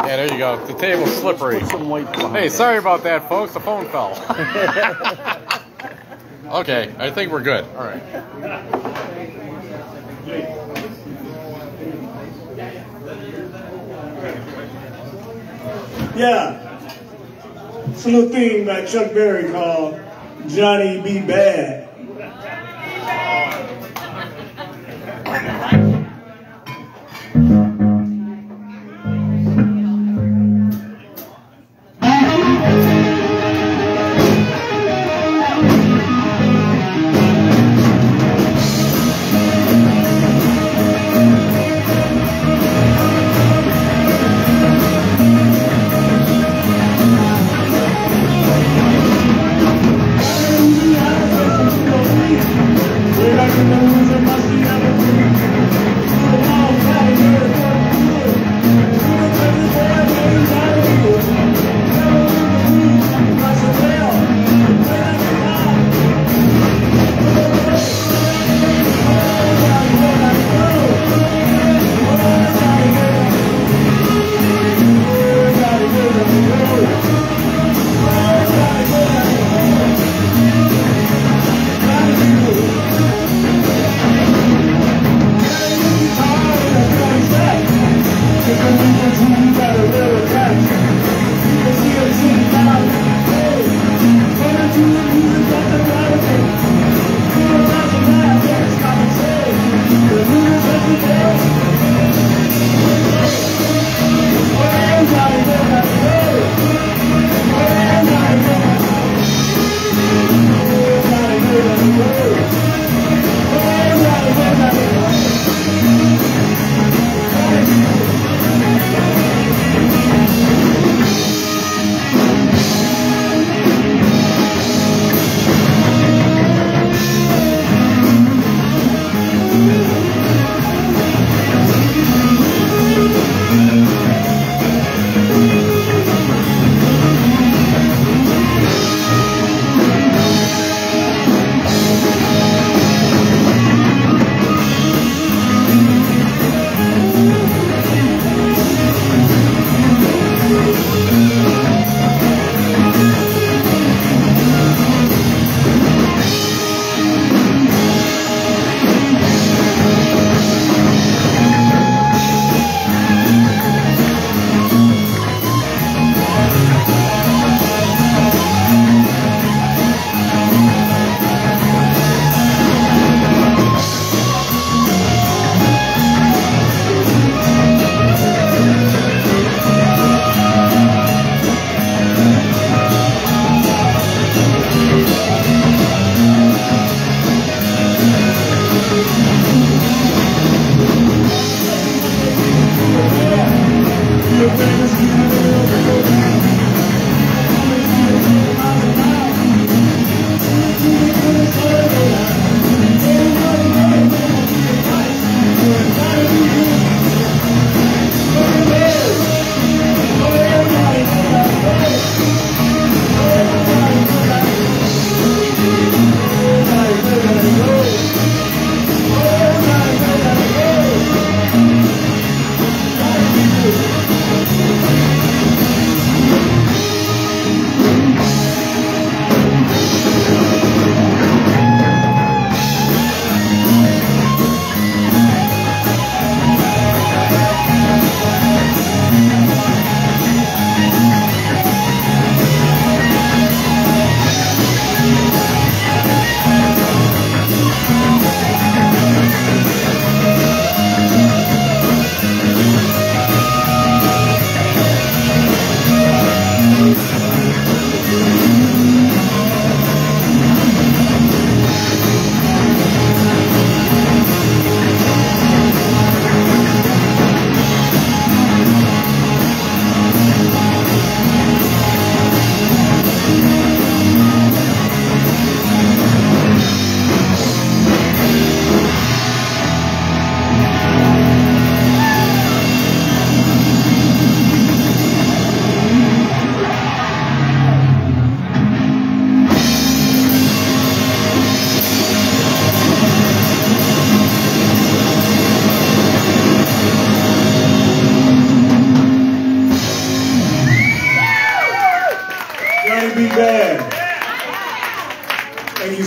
Yeah, there you go. The table's slippery. Put some weight behind Hey, it. sorry about that, folks. The phone fell. Okay, I think we're good. All right. Yeah. It's a little thing by Chuck Berry called Johnny Be Bad.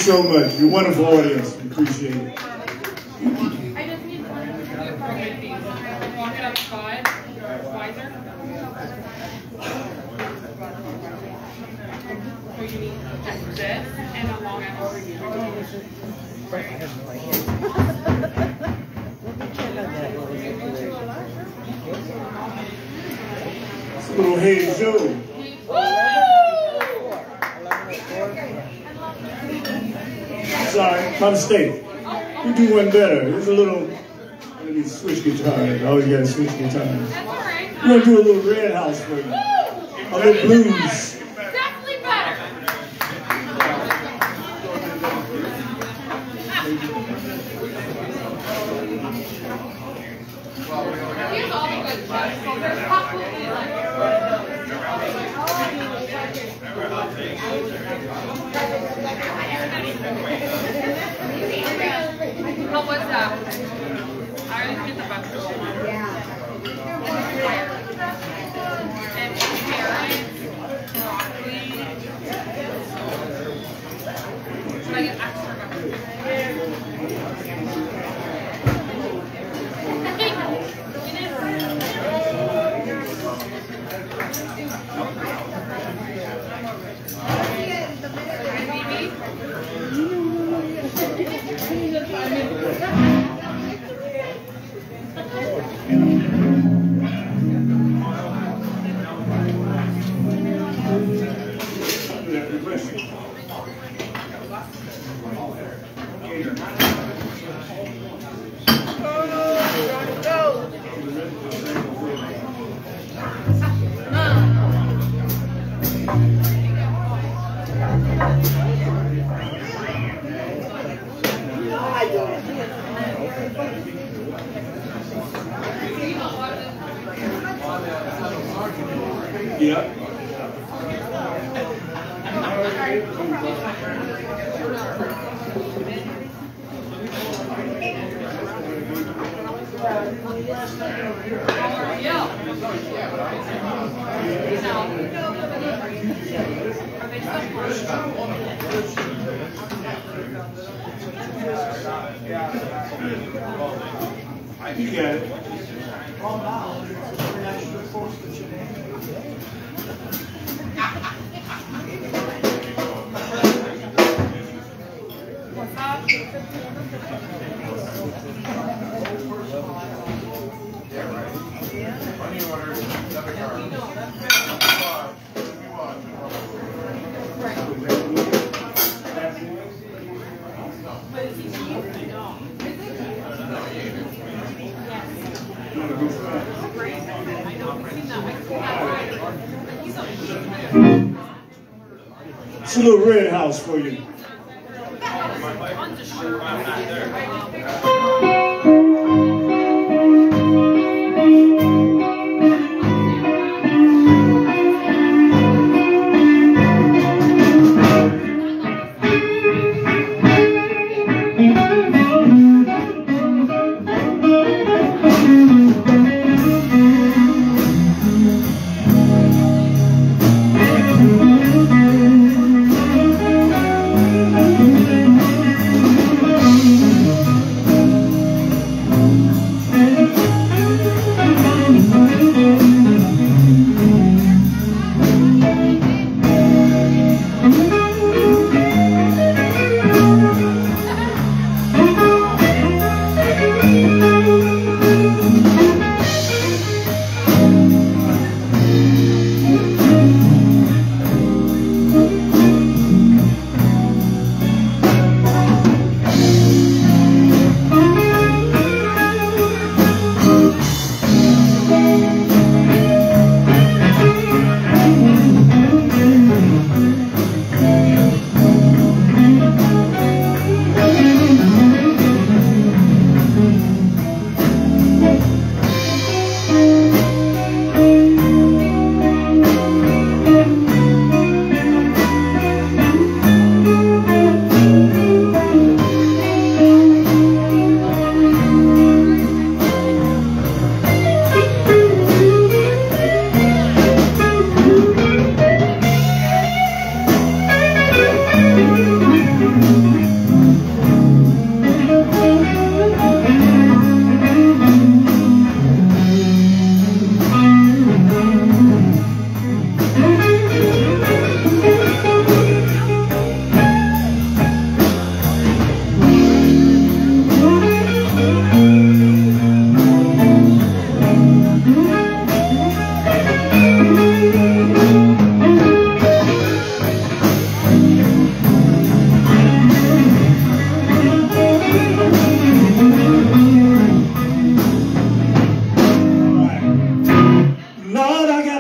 so much. You're a wonderful audience. We appreciate it. I just need one of these. Walk it up 5. Wiser. So you need just this and a long It's a little Hey Joe. Sorry, my mistake. We do one better. There's a little, let me switch guitars. I always gotta switch guitars. That's all right. We're gonna do a little Red House for you. A little blues. Definitely better. Here's all the good stuff. So there's probably How was that? I always get the best. And carrots, broccoli. Should I get extra Yeah. You got it. It's a little Red House for you.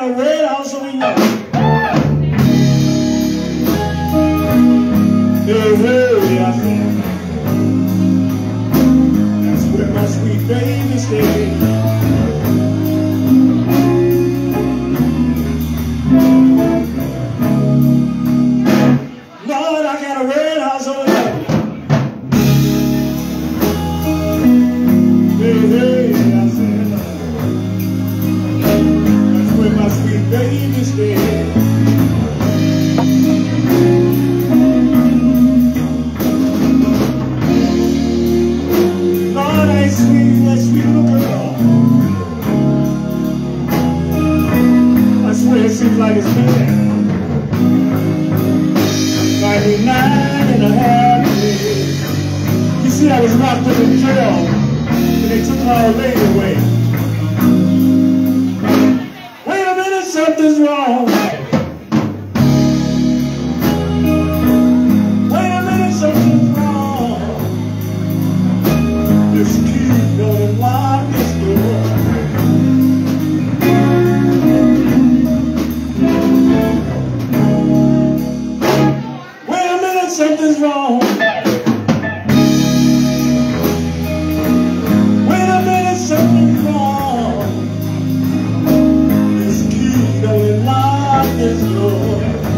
got a red house on you. Hey, hey, I said, that's where my sweet baby stays. Lord, I got a red house on you. Hey, hey, I said, that's where my sweet baby stays. Lord, that sweet little girl. I swear it seems like it's been 99.5 years. You see, I was locked up in jail, and they took my old lady away. Wait a minute, something's wrong. Wait a minute, something's wrong. This key don't unlock this door. Something's wrong. Wait a minute, something's wrong. This key don't unlock this door.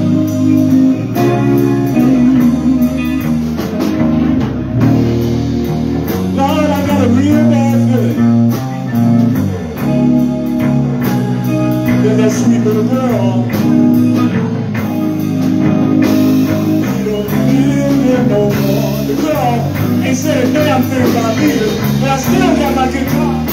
Lord, I got a real bad feeling. There's that sweet little girl. No more. The girl ain't said a damn thing about me, but I still got my guitar.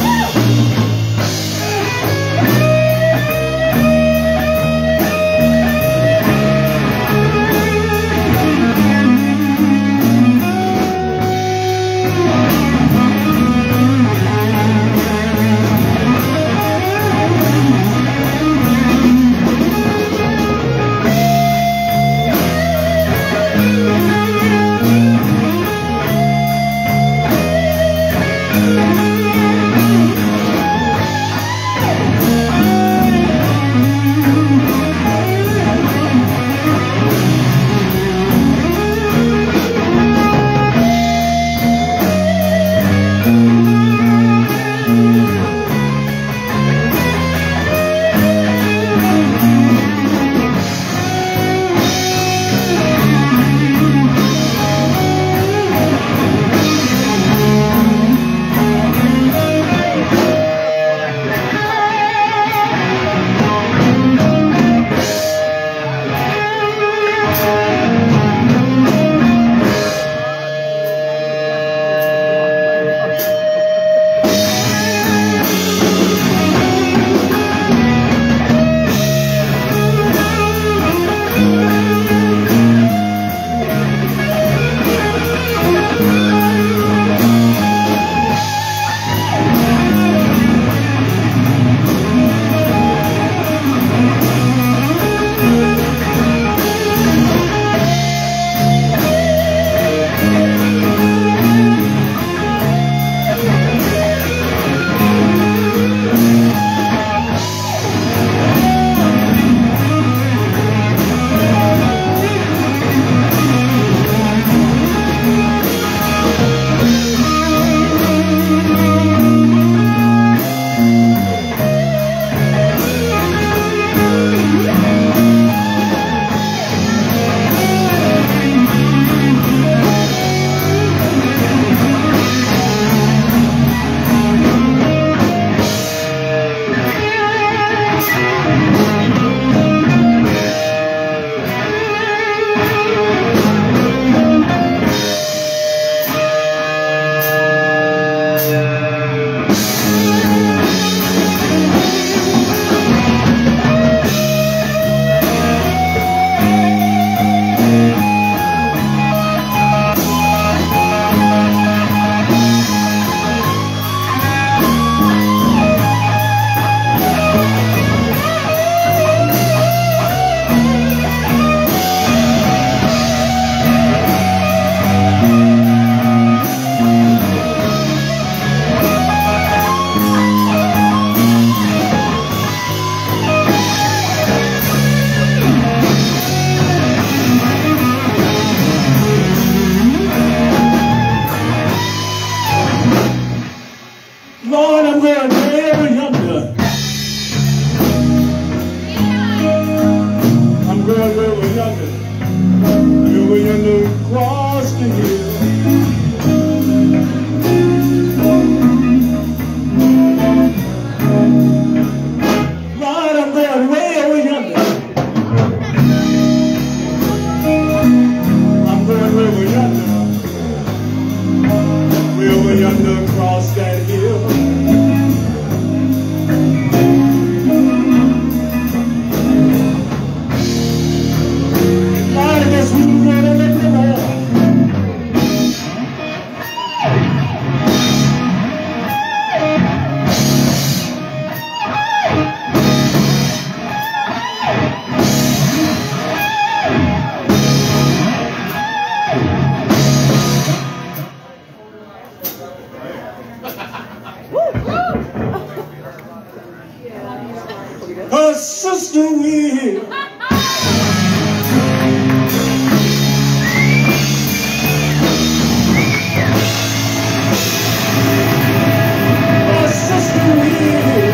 sister, we're here. Oh, sister, we're here.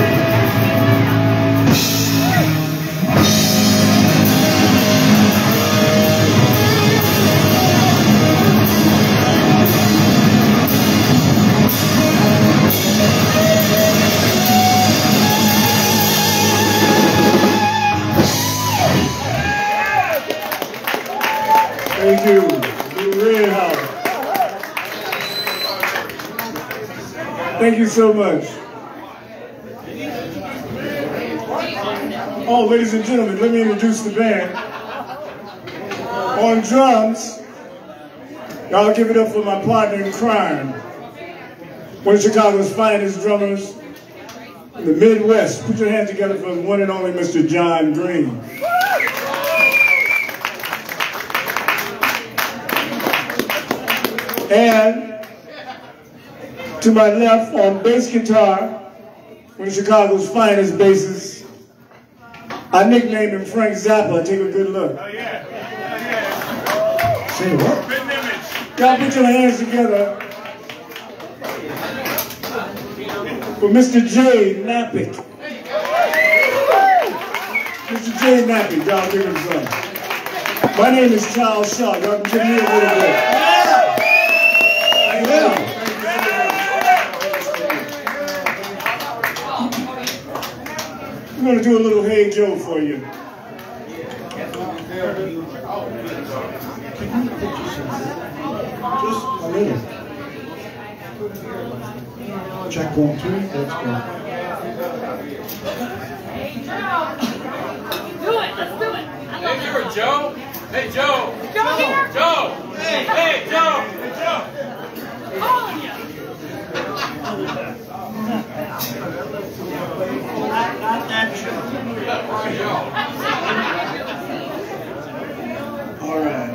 Thank you. You're really hard. Thank you so much. Oh, ladies and gentlemen, let me introduce the band. On drums, y'all give it up for my partner in crime. One of Chicago's finest drummers in the Midwest. Put your hands together for the one and only Mr. John Green. And to my left on bass guitar, one of Chicago's finest bassists, I nicknamed him Frank Zappa. Take a good look. Oh yeah. Say what? Good image. Y'all put your hands together for Mr. Jay Napick. Mr. Jay Napick, y'all give him some. My name is Charles Shaw. Y'all can give me a little bit. Yeah. I'm going to do a little Hey Joe for you. Just a little. Check 1, 2, let's go. Do it. Let's do it. I love Hey, here, Joe. Hey, Joe. Joe here. Joe. Hey, Joe. Hey, Joe. All of you. All right.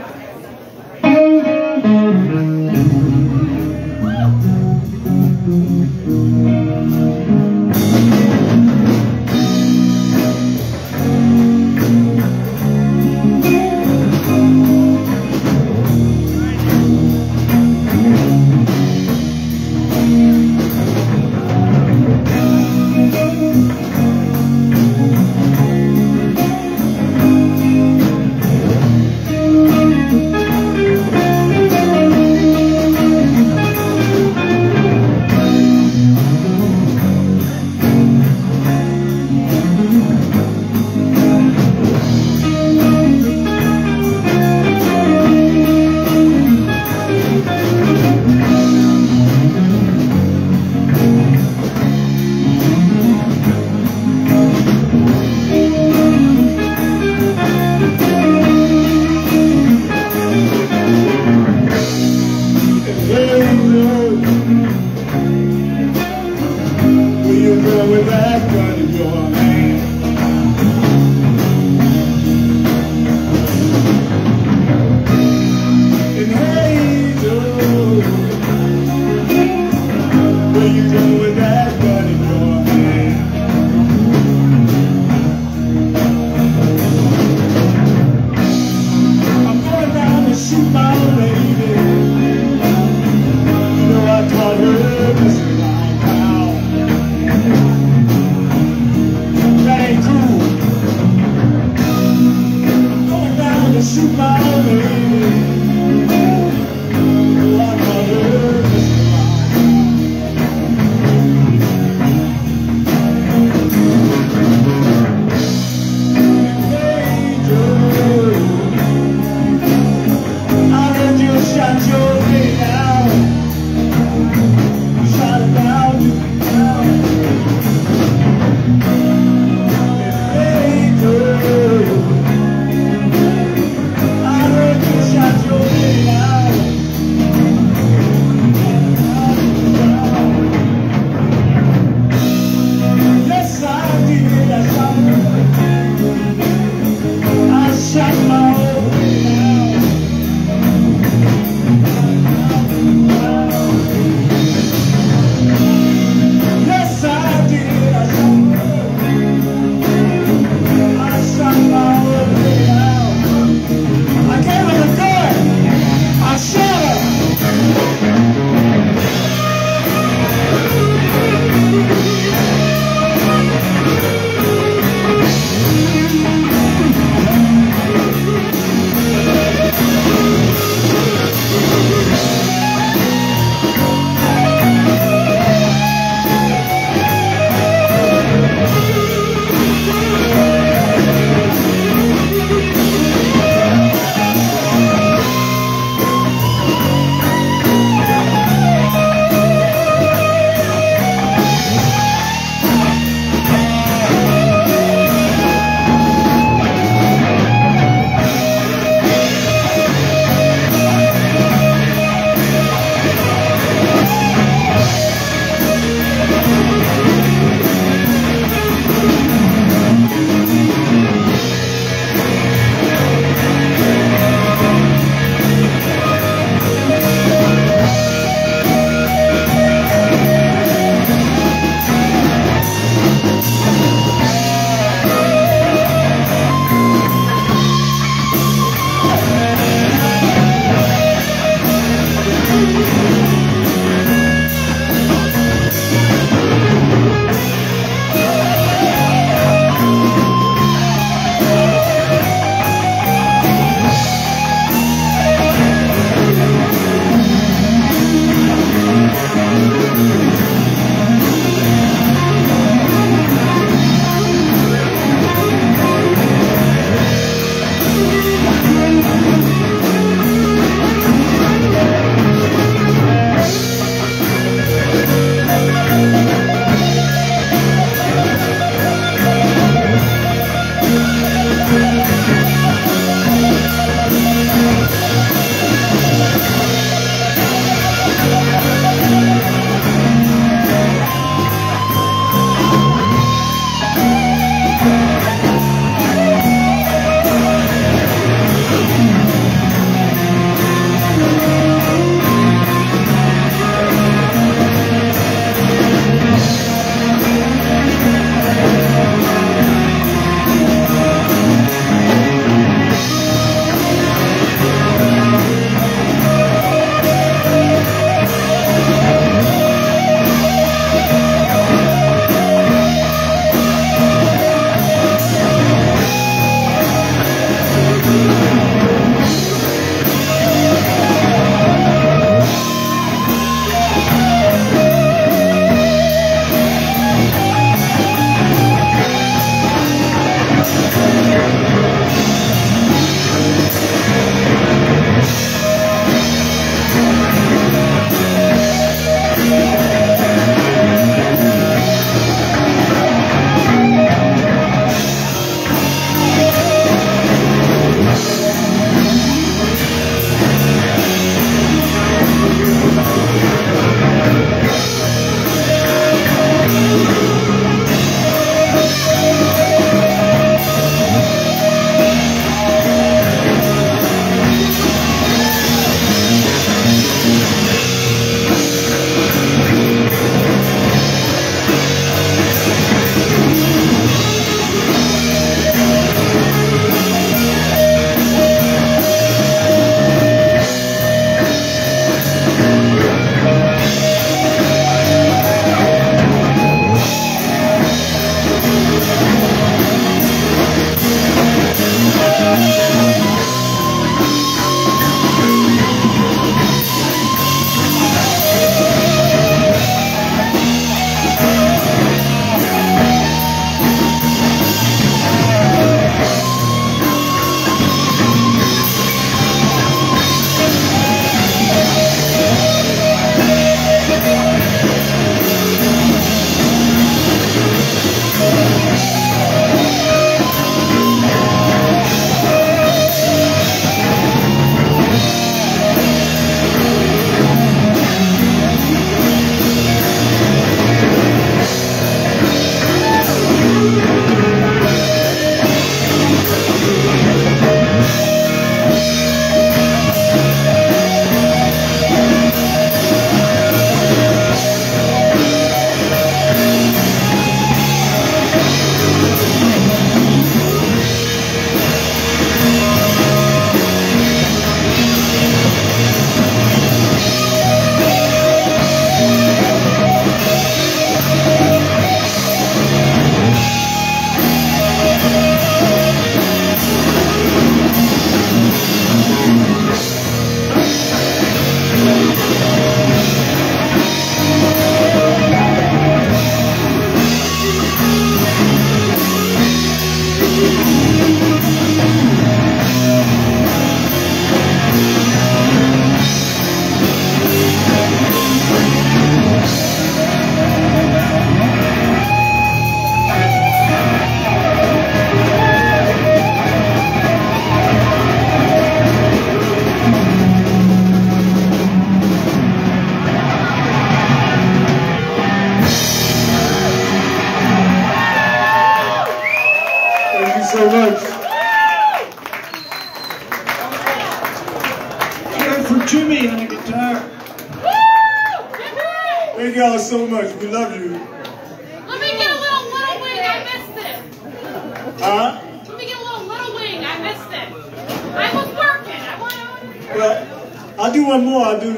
Thank y'all so much. We love you. Let me get a little wing. I missed it. Huh? Let me get a little wing. I missed it. I was working. I want to. Well, I'll do one more. I'll do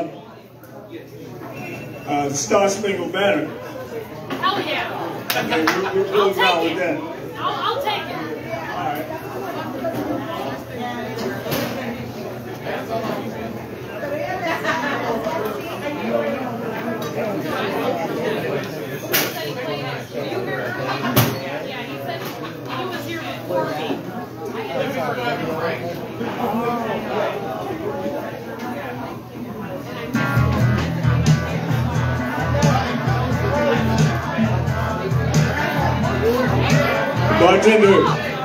the Star Spangled Banner. Hell yeah. Okay, we'll close out with that. I'll take it. All right. Yeah, he said he was here before me. Bartender.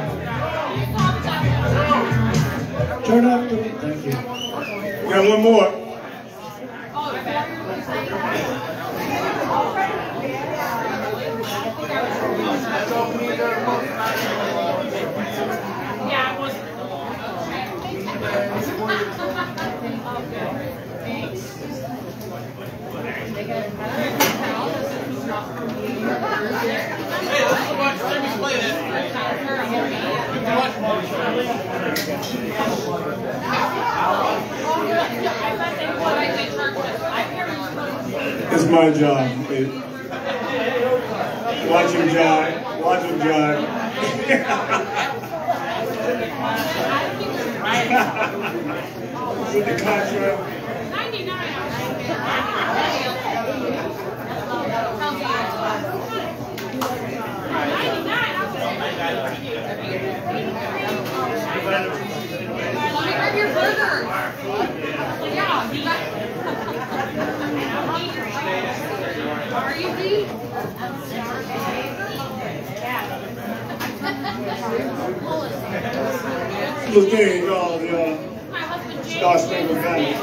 Turn up the... Thank you. We got one more. Yeah, I was. Hey, let's go watch Jimmy play that. It's my job. Watch him jive. Watch him jive. With the contract. 99. Are you deep? Look there, y'all. Star Spangled Banner.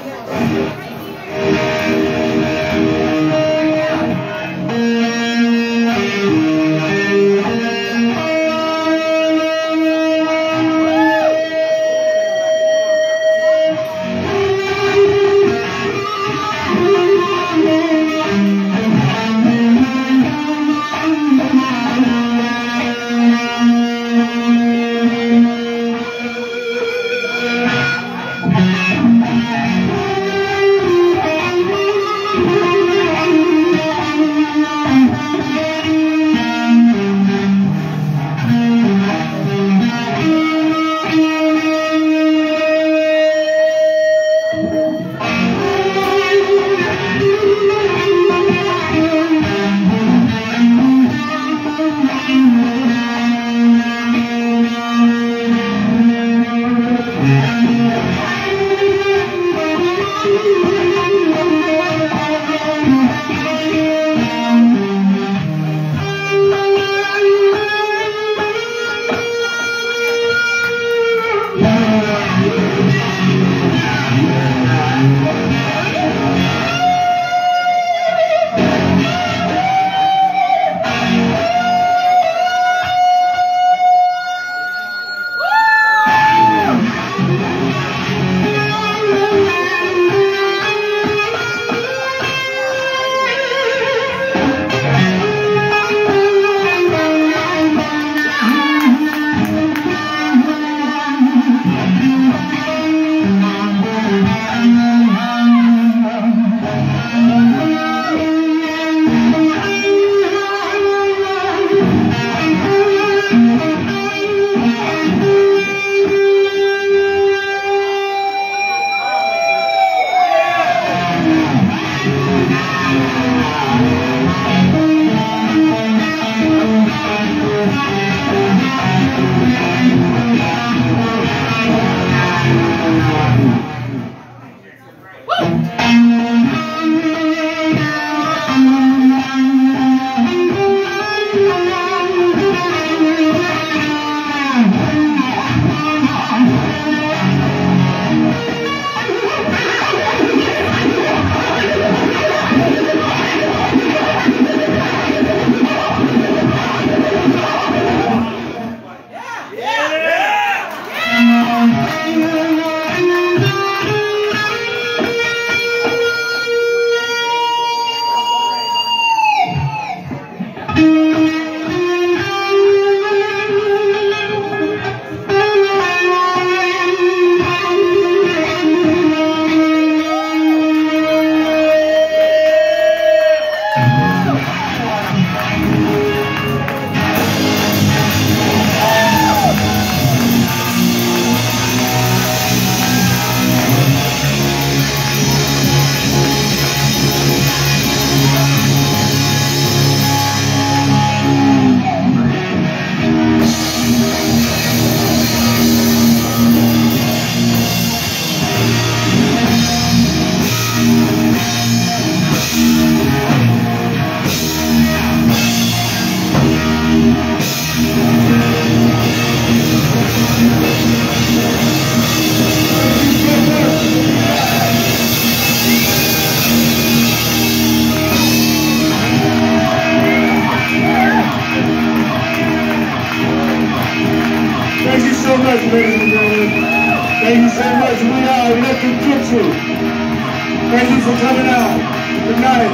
much, ladies and gentlemen. Thank you so much. We are Electric Gypsy. Thank you for coming out. Good night.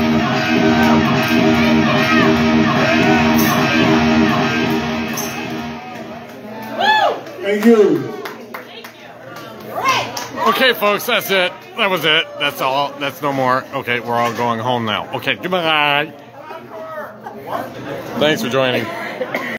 Thank you. Okay, folks, that's it. That was it. That's all. That's no more. Okay, we're all going home now. Okay, goodbye. Thanks for joining.